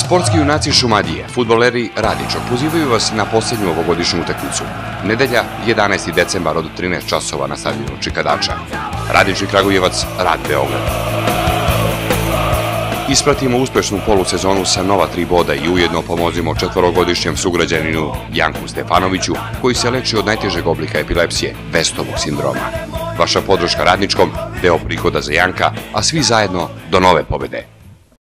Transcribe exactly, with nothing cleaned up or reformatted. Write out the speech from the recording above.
Sportski junaci Šumadije, fudbaleri Radiča, pozivaju vas na posljednju ovogodišnju utakmicu. Nedelja, jedanaesti decembar od trinaest časova na stadionu Čikadača. Radič i Kragujevac, Rad Beograd. Ispratimo uspešnu polusezonu sa nova tri boda i ujedno pomozimo četvorogodišnjem sugrađaninu Janku Stefanoviću, koji se leči od najtežeg oblika epilepsije, Vestovog sindroma. Vaša podrška Radničkom, deo prihoda za Janka, a svi zajedno do nove pobede.